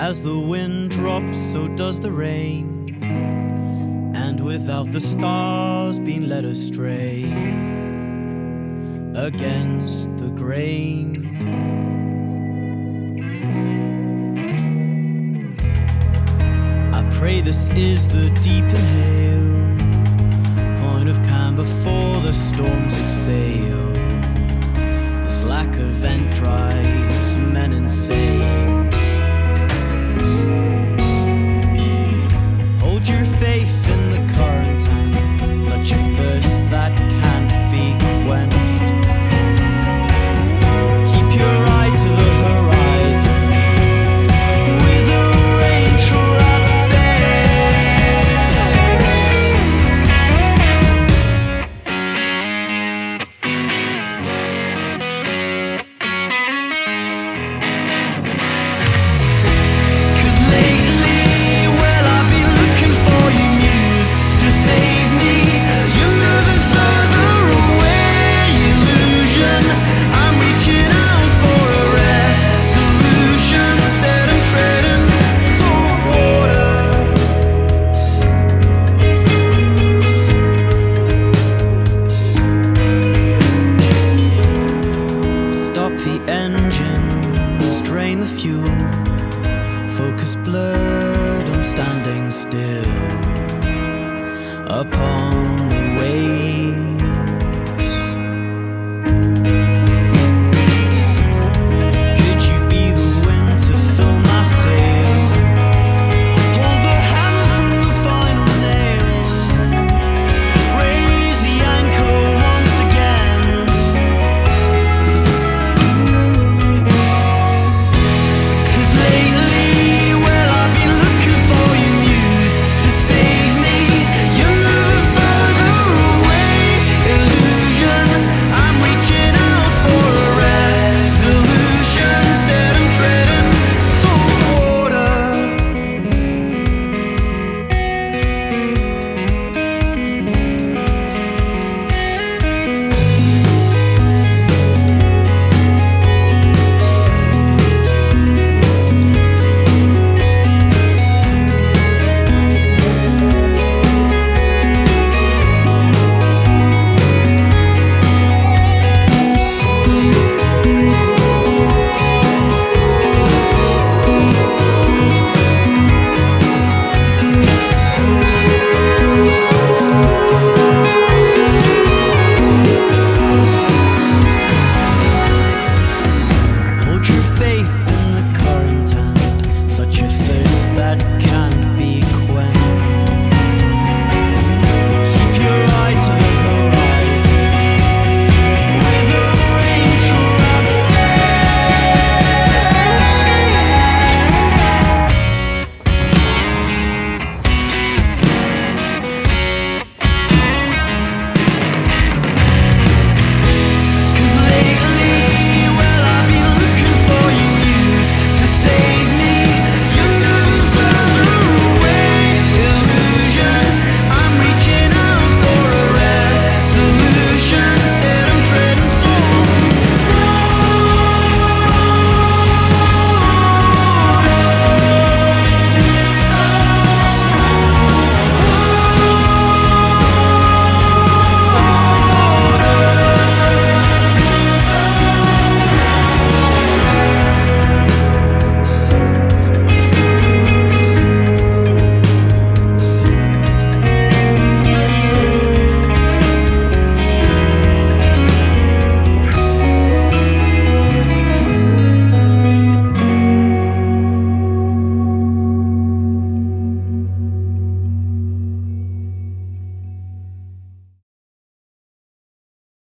As the wind drops, so does the rain, and without the stars being led astray against the grain. I pray this is the deep inhale, point of calm before the storms exhale. This lack of vent drives men insane. Hold your faith in the current and such a thirst that can't be quenched. Keep your eye to the horizon with a raindrop focus blurred, I'm standing still upon